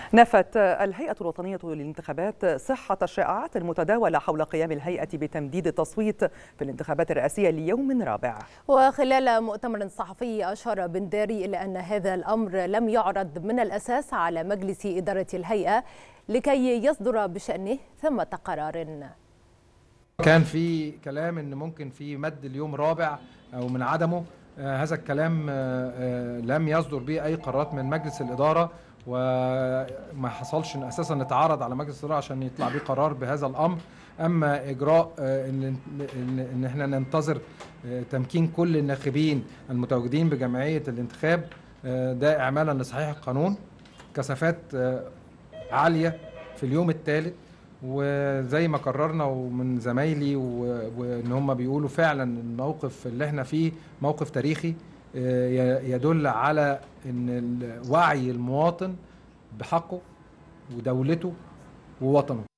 نفت الهيئة الوطنية للانتخابات صحة الشائعات المتداولة حول قيام الهيئة بتمديد التصويت في الانتخابات الرئاسية ليوم رابع. وخلال مؤتمر صحفي أشار بنداري إلى أن هذا الأمر لم يعرض من الأساس على مجلس إدارة الهيئة لكي يصدر بشأنه ثمة قرار. كان في كلام ان ممكن في مد اليوم رابع او من عدمه. هذا الكلام لم يصدر به اي قرارات من مجلس الاداره، وما حصلش ان اساسا نتعرض على مجلس الاداره عشان يطلع بيه قرار بهذا الامر. اما اجراء ان احنا ننتظر تمكين كل الناخبين المتواجدين بجمعيه الانتخاب، ده اعمالا لصحيح القانون. كثافات عاليه في اليوم الثالث، وزي ما قررنا ومن زمايلي وان هم بيقولوا فعلا الموقف اللي احنا فيه موقف تاريخي يدل على ان وعي المواطن بحقه ودولته ووطنه.